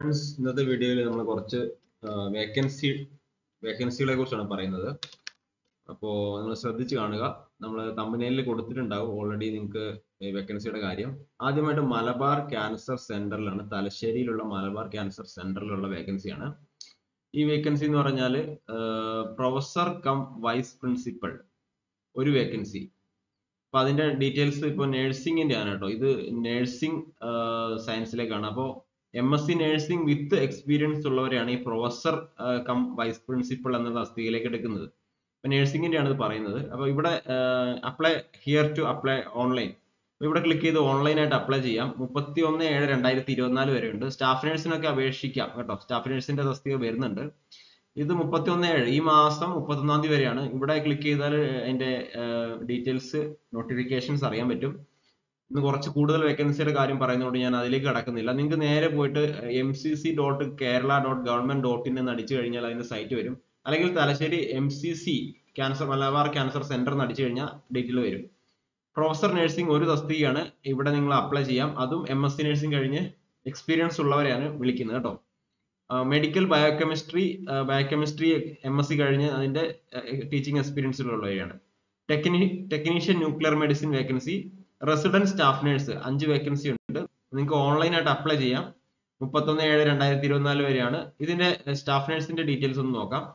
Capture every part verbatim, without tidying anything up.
Friends, ഇന്നത്തെ വീഡിയോയിൽ നമ്മൾ കുറച്ച് വേക്കൻസി വേക്കൻസികളെ കുറിച്ചാണ് പറയുന്നത്. അപ്പോൾ നിങ്ങൾ ശ്രദ്ധിച്ച് കാണുക. നമ്മൾ തമ്പനയിലിൽ കൊടുത്തിട്ടുണ്ടാവും ഓൾറെഡി നിങ്ങൾക്ക് വേക്കൻസിയുടെ കാര്യം. ആദ്യമായിട്ട് മലബാർ ക്യാൻസർ സെന്ററിലാണ്, തലശ്ശേരിയിലുള്ള മലബാർ ക്യാൻസർ സെന്ററിലുള്ള വേക്കൻസിയാണ്. ഈ വേക്കൻസി എന്ന് പറഞ്ഞാൽ പ്രൊഫസർ കം വൈസ് പ്രിൻസിപ്പൽ ഒരു വേക്കൻസി. അപ്പൊ അതിന്റെ ഡീറ്റെയിൽസ് ഇപ്പോൾ നഴ്സിംഗിന്റെ ആണ് കേട്ടോ. ഇത് നഴ്സിംഗ് സയൻസിലേക്കാണ്. അപ്പോൾ M S C nursing with experience ഉള്ളവരെയാണ് ഈ പ്രൊഫസർ കം വൈസ് പ്രിൻസിപ്പൽ എന്ന തസ്തികയിലേക്ക് എടുക്കുന്നത്. അപ്പൊ നഴ്സിംഗിന്റെ ആണ് ഇത് പറയുന്നത്. അപ്പൊ ഇവിടെ apply here to apply online. ഇവിടെ ക്ലിക്ക് ചെയ്ത് ഓൺലൈൻ ആയിട്ട് അപ്ലൈ ചെയ്യാം. മുപ്പത്തി ഒന്ന് ഏഴ് രണ്ടായിരത്തി ഇരുപത്തിനാല് വരെ ഉണ്ട്. സ്റ്റാഫ് നഴ്സിനൊക്കെ അപേക്ഷിക്കാം കേട്ടോ. സ്റ്റാഫ് നഴ്സിന്റെ തസ്തിക വരുന്നുണ്ട്. ഇത് മുപ്പത്തി ഒന്ന് ഏഴ് ഈ മാസം മുപ്പത്തൊന്നാം തീയതി വരെയാണ്. ഇവിടെ ക്ലിക്ക് ചെയ്താൽ അതിന്റെ ഡീറ്റെയിൽസ് നോട്ടിഫിക്കേഷൻസ് അറിയാൻ പറ്റും. ഇന്ന് കുറച്ച് കൂടുതൽ വേക്കൻസിയുടെ കാര്യം പറയുന്നതുകൊണ്ട് ഞാൻ അതിലേക്ക് കടക്കുന്നില്ല. നിങ്ങൾക്ക് നേരെ പോയിട്ട് M C C dot Kerala dot government dot in എന്ന് അടിച്ചു കഴിഞ്ഞാൽ അതിന്റെ സൈറ്റ് വരും. അല്ലെങ്കിൽ Thalassery M C C cancer Malabar cancer centre എന്ന് അടിച്ചു കഴിഞ്ഞാൽ ഡീറ്റെയിൽ വരും. പ്രൊഫസർ നഴ്സിംഗ് ഒരു തസ്തികയാണ്. ഇവിടെ നിങ്ങൾ അപ്ലൈ ചെയ്യാം. അതും എം എസ് സി നഴ്സിംഗ് കഴിഞ്ഞ് എക്സ്പീരിയൻസ് ഉള്ളവരെയാണ് വിളിക്കുന്നത് കേട്ടോ. Medical biochemistry biochemistry M S C കഴിഞ്ഞ് അതിന്റെ ടീച്ചിങ് എക്സ്പീരിയൻസ് ഉള്ളവരെയാണ്. ടെക്നി technician nuclear medicine vacancy, resident staff nurse അഞ്ച് വേക്കൻസി ഉണ്ട്. നിങ്ങൾക്ക് ഓൺലൈൻ ആയിട്ട് അപ്ലൈ ചെയ്യാം. മുപ്പത്തൊന്ന് ഏഴ് രണ്ടായിരത്തി ഇരുപത്തിനാല് വരെയാണ്. ഇതിന്റെ സ്റ്റാഫ് നഴ്സിന്റെ ഡീറ്റെയിൽസ് ഒന്ന് നോക്കാം.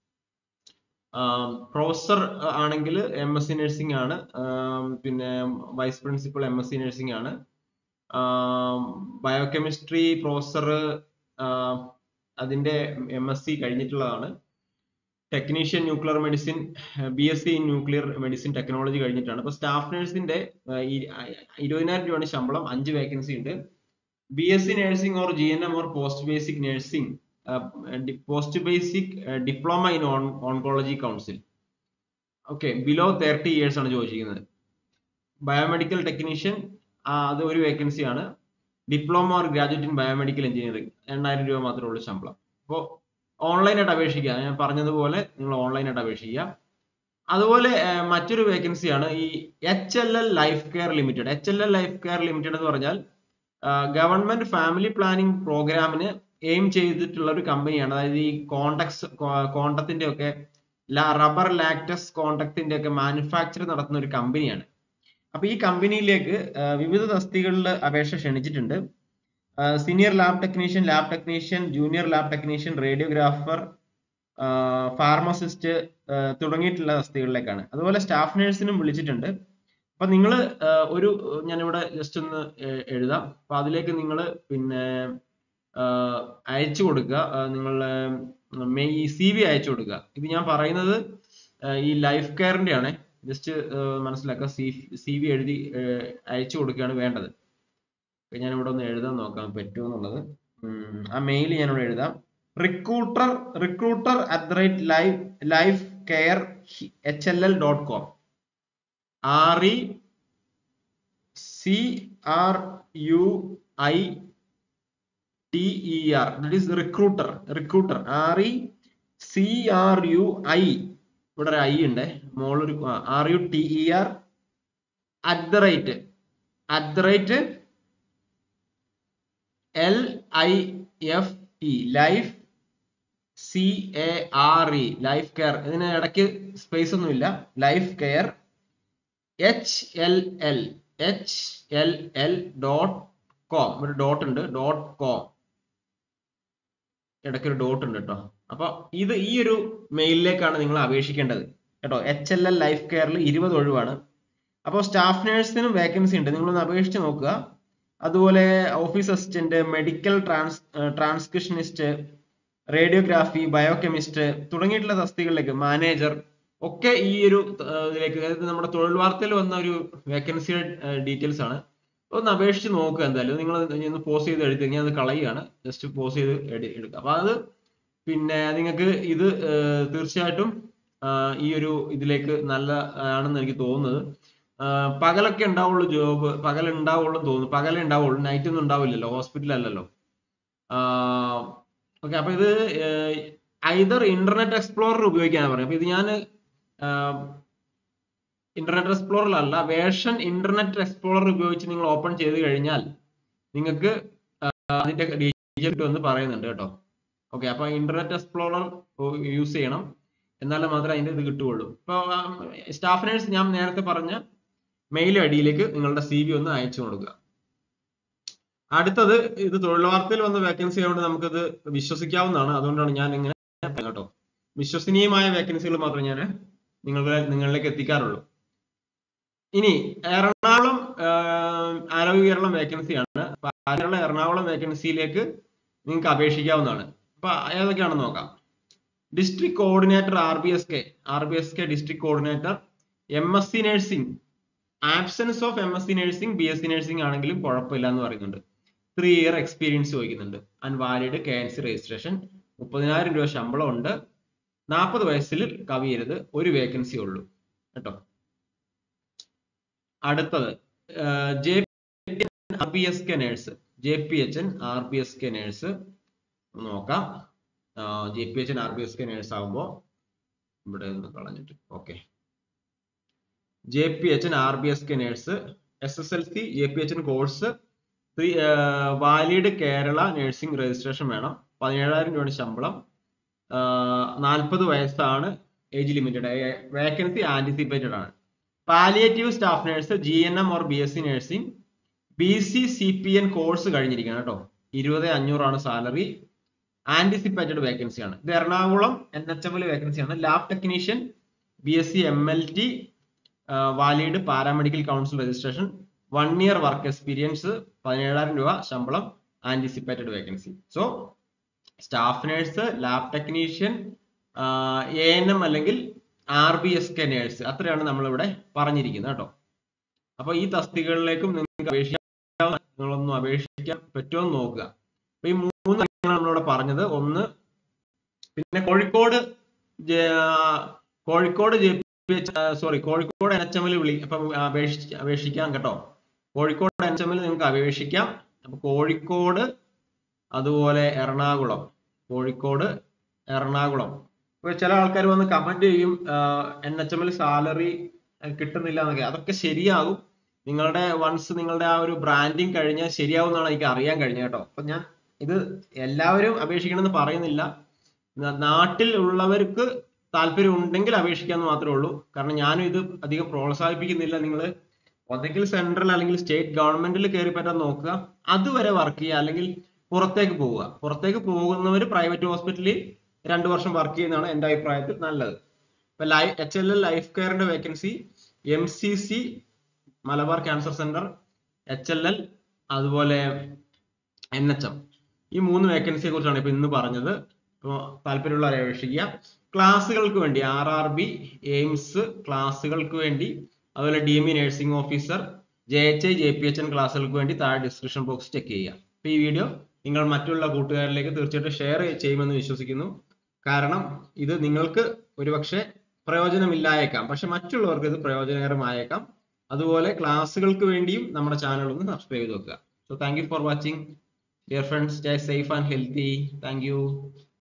പ്രൊഫസർ ആണെങ്കിൽ എം എസ് സി നഴ്സിംഗ് ആണ്. പിന്നെ vice principal M S C nursing ആണ്. ബയോകെമിസ്ട്രി പ്രൊഫസർ അതിന്റെ എം എസ് സി കഴിഞ്ഞിട്ടുള്ളതാണ്. Technician nuclear medicine B S C in nuclear medicine technology കഴിഞ്ഞിട്ടാണ്. അപ്പൊ സ്റ്റാഫ് നഴ്സിന്റെ ഇരുപതിനായിരം രൂപയാണ് ശമ്പളം. അഞ്ച് വേക്കൻസി ഉണ്ട്. B S C nursing or G N M or post basic nursing post basic diploma in oncology council. Okay, below thirty years ആണ് ചോദിച്ചിരിക്കുന്നത്. Biomedical technician അത് ഒരു വേക്കൻസി ആണ്. Diploma or graduate in biomedical engineering രണ്ടായിരം രൂപ മാത്രമേ ഉള്ളൂ ശമ്പളം. അപ്പോൾ ഓൺലൈനായിട്ട് അപേക്ഷിക്കുക. ഞാൻ പറഞ്ഞതുപോലെ നിങ്ങൾ ഓൺലൈനായിട്ട് അപേക്ഷിക്കുക. അതുപോലെ മറ്റൊരു വേക്കൻസിയാണ് ഈ H L L life care limited. H L L life care limited എന്ന് പറഞ്ഞാൽ ഗവൺമെന്റ് ഫാമിലി പ്ലാനിംഗ് പ്രോഗ്രാമിന് എയിം ചെയ്തിട്ടുള്ള ഒരു കമ്പനിയാണ്. അതായത് ഈ കോണ്ടക്സ് കോണ്ടത്തിന്റെ ഒക്കെ റബ്ബർ ലാക്ടസ് കോണ്ടക്റ്റിന്റെ ഒക്കെ മാനുഫാക്ചർ നടത്തുന്ന ഒരു കമ്പനിയാണ്. അപ്പൊ ഈ കമ്പനിയിലേക്ക് വിവിധ തസ്തികകളിൽ അപേക്ഷ ക്ഷണിച്ചിട്ടുണ്ട്. Senior lab technician, lab technician, junior lab technician, radiographer, pharmacist തുടങ്ങിയിട്ടുള്ള തസ്തികകളിലേക്കാണ്. അതുപോലെ സ്റ്റാഫ് നഴ്സിനും വിളിച്ചിട്ടുണ്ട്. അപ്പൊ നിങ്ങൾ ഒരു ഞാനിവിടെ ജസ്റ്റ് ഒന്ന് എഴുതാം. അപ്പൊ അതിലേക്ക് നിങ്ങൾ പിന്നെ അയച്ചു കൊടുക്കുക. നിങ്ങളുടെ ഈ സി വി അയച്ചു കൊടുക്കുക. ഇത് ഞാൻ പറയുന്നത് ഈ ലൈഫ് കെയറിന്റെ ആണ്. ജസ്റ്റ് മനസ്സിലാക്കുക. സി സി വി എഴുതി അയച്ചു കൊടുക്കുകയാണ് വേണ്ടത്. ഞാൻ ഇവിടെ ഒന്ന് എഴുതാൻ നോക്കാം പറ്റുമോ എന്നുള്ളത്. ആ മെയിൽ ഞാനിവിടെ എഴുതാം. Recruiter recruiter at the rate life life care H L L dot com. R E C R U I T E R that is recruiter recruiter R E C R U I ഇവിടെ ഒരു I ഉണ്ട്, മോളൊരു R U T E R at the rate at the rate L I F E life C A R E life care. ഇതിന് ഇടയ്ക്ക് space ഒന്നുമില്ല. Life care H L L H L L dot com. ഒരു dot ഉണ്ട്, dot com. ഇടയ്ക്ക് ഒരു dot ഉണ്ട് കേട്ടോ. അപ്പൊ ഇത് ഈ ഒരു മെയിലിലേക്കാണ് നിങ്ങൾ അപേക്ഷിക്കേണ്ടത് കേട്ടോ. എച്ച് എൽ എൽ ലൈഫ് കെയറിൽ ഇരുപത് ഒഴിവാണ്. അപ്പോൾ സ്റ്റാഫ് നഴ്സിനും വേക്കൻസി ഉണ്ട്. നിങ്ങളൊന്ന് അപേക്ഷിച്ച് നോക്കുക. അതുപോലെ office assistant, medical trans transcriptionist, radiography, biochemist തുടങ്ങിയിട്ടുള്ള തസ്തികകളിലേക്ക്, മാനേജർ ഒക്കെ ഈ ഒരു ഇതിലേക്ക്, അതായത് നമ്മുടെ തൊഴിൽ വാർത്തയിൽ വന്ന ഒരു വേക്കൻസിയുടെ ഡീറ്റെയിൽസ് ആണ്. ഒന്ന് അപേക്ഷിച്ച് നോക്കുക. എന്തായാലും നിങ്ങൾ ഒന്ന് പോസ്റ്റ് ചെയ്ത് എടുത്ത് ഞാൻ അത് കളയുകയാണ്. ജസ്റ്റ് പോസ്റ്റ് ചെയ്ത് എടുക്കുക. അപ്പൊ അത് പിന്നെ നിങ്ങൾക്ക് ഇത് തീർച്ചയായിട്ടും ഈ ഒരു ഇതിലേക്ക് നല്ല ആണെന്ന് എനിക്ക് തോന്നുന്നത്. പകലൊക്കെ ഉണ്ടാവുള്ളൂ ജോബ്, പകൽ ഉണ്ടാവുള്ളൂ തോന്നുന്നു. പകലേ ഉണ്ടാവുള്ളൂ, നൈറ്റ് ഒന്നും ഉണ്ടാവില്ലല്ലോ, ഹോസ്പിറ്റൽ അല്ലല്ലോ. ഓക്കെ, അപ്പൊ ഇത് ഐദർ ഇന്റർനെറ്റ് എക്സ്പ്ലോറർ ഉപയോഗിക്കാനാണ് പറയുന്നത്. അപ്പൊ ഇത് ഞാൻ ഇന്റർനെറ്റ് എക്സ്പ്ലോററിലല്ല, വേർഷൻ ഇന്റർനെറ്റ് എക്സ്പ്ലോറർ ഉപയോഗിച്ച് നിങ്ങൾ ഓപ്പൺ ചെയ്ത് കഴിഞ്ഞാൽ നിങ്ങൾക്ക് അതിന്റെ റിജക്ട് എന്ന് പറയുന്നുണ്ട് കേട്ടോ. ഓക്കെ, അപ്പൊ ഇന്റർനെറ്റ് എക്സ്പ്ലോറർ യൂസ് ചെയ്യണം, എന്നാലും മാത്രമേ അതിന്റെ ഇത് കിട്ടുകയുള്ളൂ. ഇപ്പൊ സ്റ്റാഫ് നേഴ്സ് ഞാൻ നേരത്തെ പറഞ്ഞ മെയിൽ ഐ ഡിയിലേക്ക് നിങ്ങളുടെ സി വി ഒന്ന് അയച്ചു കൊടുക്കുക. അടുത്തത് ഇത് തൊഴിൽ വാർത്തയിൽ വന്ന വേക്കൻസി ആയതുകൊണ്ട് നമുക്കിത് വിശ്വസിക്കാവുന്നതാണ്, അതുകൊണ്ടാണ് ഞാൻ ഇങ്ങനെ കേട്ടോ. വിശ്വസനീയമായ വേക്കൻസികൾ മാത്രമേ ഞാൻ നിങ്ങളുടെ നിങ്ങളിലേക്ക് എത്തിക്കാറുള്ളൂ. ഇനി എറണാകുളം ആരോഗ്യ കേരളം വേക്കൻസിയാണ്. കേരള എറണാകുളം വേക്കൻസിയിലേക്ക് നിങ്ങൾക്ക് അപേക്ഷിക്കാവുന്നതാണ്. അപ്പൊ ഏതൊക്കെയാണെന്ന് നോക്കാം. District coordinator R B S K R B S K district coordinator, M S C nursing, absence of M S C nursing B S C nursing ആണെങ്കിലും കുഴപ്പമില്ല എന്ന് പറയുന്നുണ്ട്. ത്രീ ഇയർ എക്സ്പീരിയൻസ് ചോദിക്കുന്നുണ്ട്. And valid K N C registration. മുപ്പതിനായിരം രൂപ ശമ്പളം ഉണ്ട്. നാൽപ്പത് വയസ്സിൽ കവിയരുത്. ഒരു വേക്കൻസി ഉള്ളൂ കേട്ടോ. അടുത്തത് J P R B S K nurse, J P H N R B S K nurse നോക്കാം. J P H N R B S K nurse ആകുമ്പോ ഇവിടെ നിന്ന് കളഞ്ഞിട്ട് okay. J P H N R B S K nurse, S S L C J P H N course, valid Kerala nursing registration വേണം. പതിനേഴായിരം രൂപയുടെ ശമ്പളം. നാൽപ്പത് വയസ്സാണ് ഏജ് ലിമിറ്റഡ്. വേക്കൻസി ആന്റിസിപ്പേറ്റഡ് ആണ്. Palliative staff nurse, G N M or B S C nursing, B C C P N course കഴിഞ്ഞിരിക്കണം കേട്ടോ. ഇരുപത് അഞ്ഞൂറാണ് സാലറി. ആന്റിസിപ്പേറ്റഡ് വേക്കൻസി ആണ്. ഇത് എറണാകുളം എൻ എച്ച് എമ്മിൽ വേക്കൻസിയാണ്. Lab technician, B S C M L T, valid paramedical council registration, one year work experience, പതിനേഴായിരം രൂപ ശമ്പളം, anticipated vacancy. So staff nurse, lab technician, A N M അല്ലെങ്കിൽ R B S K nurse, അത്രയാണ് നമ്മളിവിടെ പറഞ്ഞിരിക്കുന്നത് കേട്ടോ. അപ്പൊ ഈ തസ്തികകളിലേക്കും നിങ്ങൾക്ക് അപേക്ഷിക്കാൻ, നിങ്ങളൊന്നും അപേക്ഷിക്കാൻ പറ്റുമോ എന്ന് നോക്കുക. അപ്പൊ ഈ മൂന്ന് കാര്യങ്ങളാണ് നമ്മളിവിടെ പറഞ്ഞത്. ഒന്ന്, പിന്നെ Kozhikode Kozhikode J P H sorry Kozhikode N H എമ്മിൽ വിളി അപ്പൊ അപേക്ഷിച്ച് അപേക്ഷിക്കാം കേട്ടോ. കോഴിക്കോട് എൻ എച്ച് എമ്മിൽ നിങ്ങൾക്ക് അപേക്ഷിക്കാം. അപ്പൊ കോഴിക്കോട്, അതുപോലെ എറണാകുളം, കോഴിക്കോട് എറണാകുളം. ഇപ്പൊ ചില ആൾക്കാർ വന്ന് കമന്റ് ചെയ്യും എൻ എച്ച് എമ്മിൽ സാലറി കിട്ടുന്നില്ല എന്നൊക്കെ. അതൊക്കെ ശരിയാകും. നിങ്ങളുടെ വൺസ് നിങ്ങളുടെ ആ ഒരു ബ്രാൻഡിങ് കഴിഞ്ഞാൽ ശരിയാവും എന്നാണ് എനിക്ക് അറിയാൻ കഴിഞ്ഞത് കേട്ടോ. അപ്പൊ ഞാൻ ഇത് എല്ലാവരും അപേക്ഷിക്കണമെന്ന് പറയുന്നില്ല. നാട്ടിൽ ഉള്ളവർക്ക് താല്പര്യം ഉണ്ടെങ്കിൽ അപേക്ഷിക്കാന്ന് മാത്രമേ ഉള്ളൂ. കാരണം ഞാനും ഇത് അധികം പ്രോത്സാഹിപ്പിക്കുന്നില്ല. നിങ്ങൾ ഒന്നെങ്കിൽ സെൻട്രൽ അല്ലെങ്കിൽ സ്റ്റേറ്റ് ഗവൺമെന്റിൽ കയറി പറ്റാൻ നോക്കുക. അതുവരെ വർക്ക് ചെയ്യുക, അല്ലെങ്കിൽ പുറത്തേക്ക് പോവുക. പുറത്തേക്ക് പോകുന്നവർ പ്രൈവറ്റ് ഹോസ്പിറ്റലിൽ രണ്ടു വർഷം വർക്ക് ചെയ്യുന്നതാണ് എൻ്റെ അഭിപ്രായത്തിൽ നല്ലത്. ഇപ്പൊ ലൈ എച്ച് എൽ എൽ ലൈഫ് കെയറിന്റെ vacancy, M C C Malabar cancer centre, H L L, അതുപോലെ എൻ എച്ച് എം, ഈ മൂന്ന് വേക്കൻസിയെ കുറിച്ചാണ് ഇപ്പൊ ഇന്ന് പറഞ്ഞത്. ഇപ്പോൾ താല്പര്യമുള്ളവരെ അപേക്ഷിക്കുക. ക്ലാസ്സുകൾക്ക് വേണ്ടി ആർ ആർ ബി, എയിംസ് ക്ലാസ്സുകൾക്ക് വേണ്ടി, അതുപോലെ D M E nursing officer, J H I, J P H N ക്ലാസ്സുകൾക്ക് വേണ്ടി താഴെ ഡിസ്ക്രിപ്ഷൻ ബോക്സ് ചെക്ക് ചെയ്യുക. അപ്പൊ ഈ വീഡിയോ നിങ്ങൾ മറ്റുള്ള കൂട്ടുകാരിലേക്ക് തീർച്ചയായിട്ടും ഷെയർ ചെയ്യുമെന്ന് വിശ്വസിക്കുന്നു. കാരണം ഇത് നിങ്ങൾക്ക് ഒരുപക്ഷെ പ്രയോജനമില്ലായേക്കാം, പക്ഷെ മറ്റുള്ളവർക്ക് ഇത് പ്രയോജനകരമായേക്കാം. അതുപോലെ ക്ലാസ്സുകൾക്ക് വേണ്ടിയും നമ്മുടെ ചാനൽ ഒന്ന് സബ്സ്ക്രൈബ് ചെയ്ത് വെക്കുക. So thank you for watching dear friends. Stay safe and healthy. Thank U.